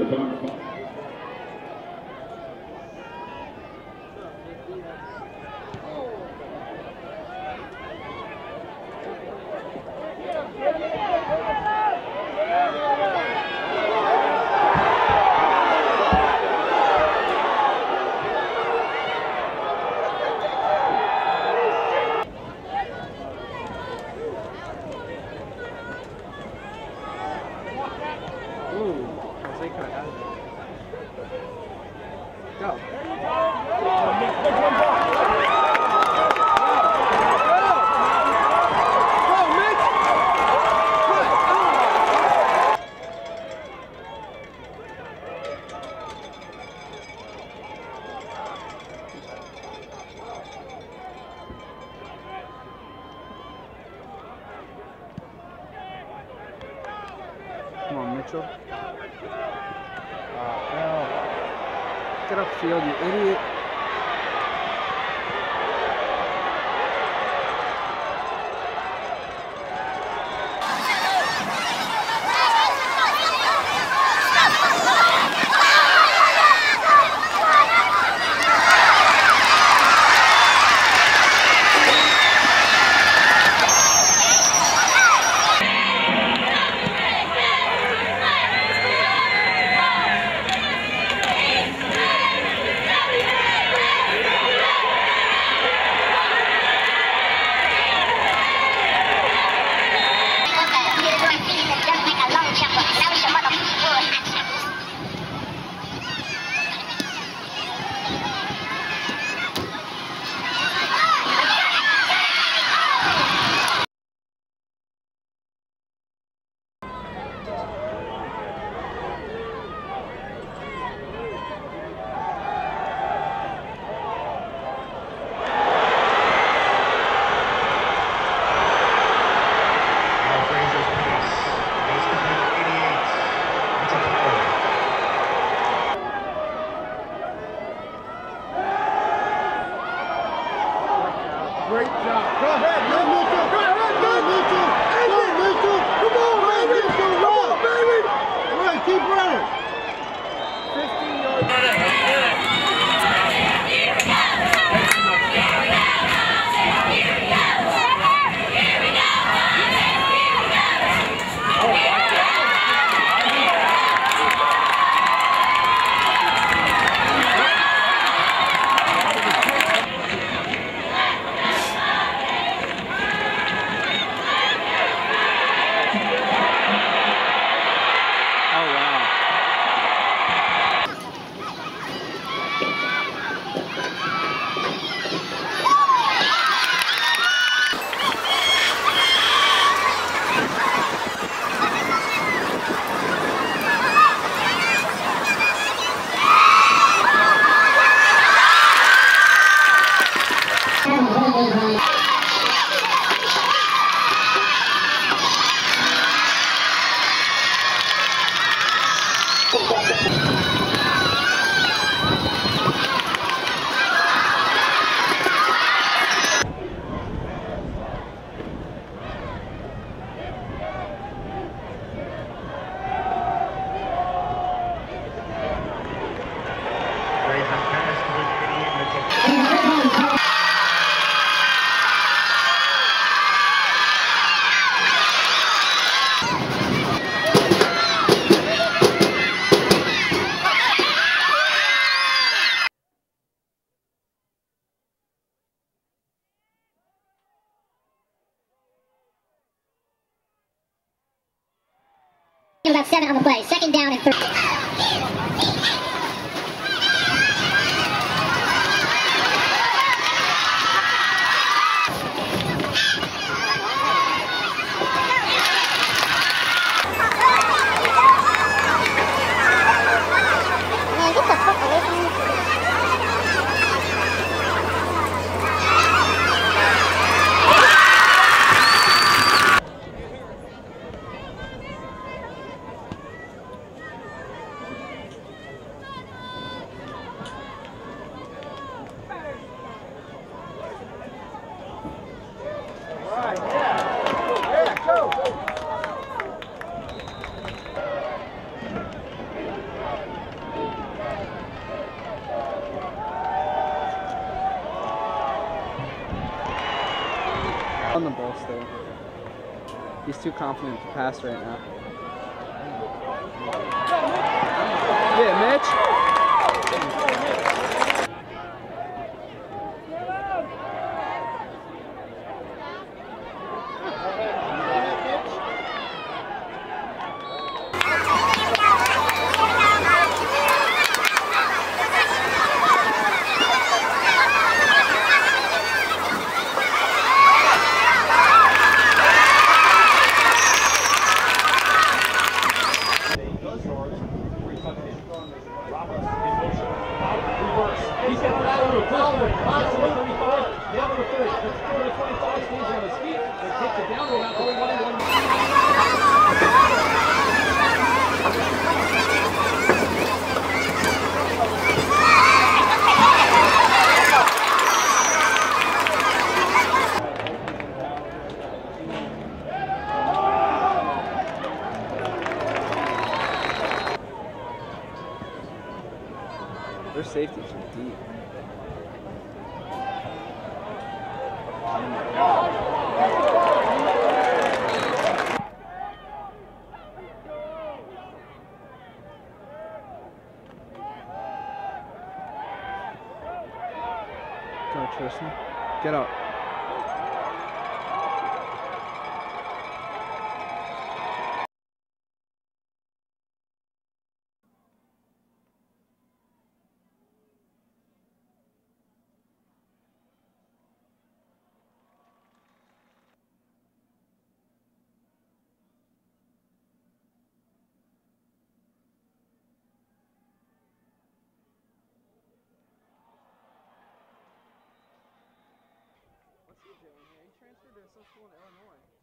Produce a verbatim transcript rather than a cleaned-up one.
Come on, Mitchell. Oh, hell. Get upfield, you idiot. Great job. Go ahead, go Mitchell. Go ahead, go Mitchell. Go Mitchell. Come on, baby. Go run, baby. Run, keep running. fifteen yards ahead. Here we go. Here we go. Here we go. Here we go. Here we go. Oh, my God. About seven on the play. Second down and three. On the ball still. He's too confident to pass right now. Yeah, Mitch. He's got it out of the foul. Absolutely thirty-five. Down to the thirty. Number twenty-five stays on his feet. They takes it down to about twenty-one. Their safeties are deep. Go, Tristan. Get up. What's he doing here? He transferred to some school in Illinois.